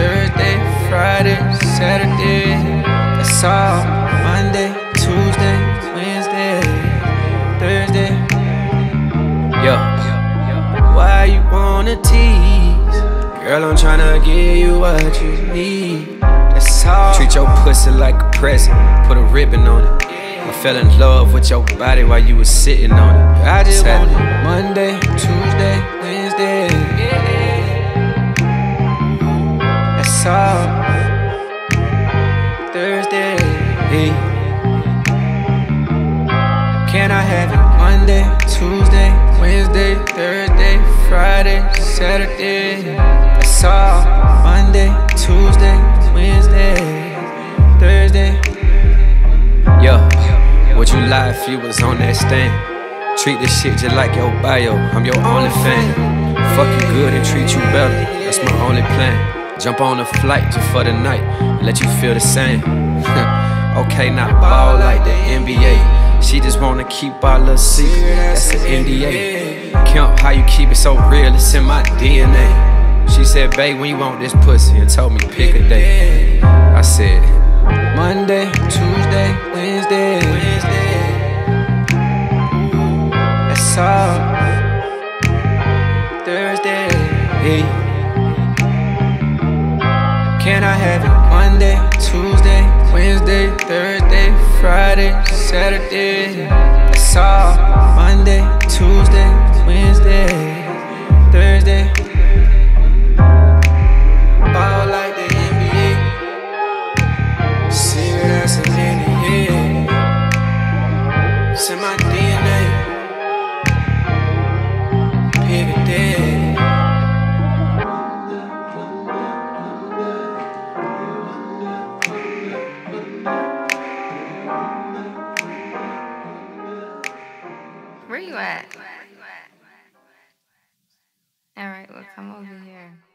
Thursday, Friday, Saturday. That's all. Monday, Tuesday, Wednesday, Thursday. Yo, why you wanna tease? Girl, I'm tryna give you what you need. That's all. Treat your pussy like a present, put a ribbon on it. I fell in love with your body while you was sitting on it. I just want it Monday, Tuesday, Wednesday. That's all. Thursday. Hey. Can I have it Monday, Tuesday, Wednesday, Thursday, Friday, Saturday? That's all. Monday, Tuesday, Wednesday, Thursday. Yo, would you lie if you was on that stand? Treat this shit just like your bio, I'm your only fan. Fuck you good and treat you better, that's my only plan. Jump on a flight just for the night, let you feel the same. Okay, not ball like the NBA. She just wanna keep our little secret, that's an NDA. Count how you keep it so real, it's in my DNA. She said, babe, when you want this pussy, and told me pick a day. I said, Monday, Tuesday, Wednesday. That's all. Thursday. Hey. Can I have it Monday, Tuesday, Wednesday, Thursday, Friday, Saturday? That's all. Monday, Tuesday, Wednesday, Thursday. Ball like the NBA. See that's an NDA. It's in my DNA. Pick a day. Where you at? Alright, well, come over here.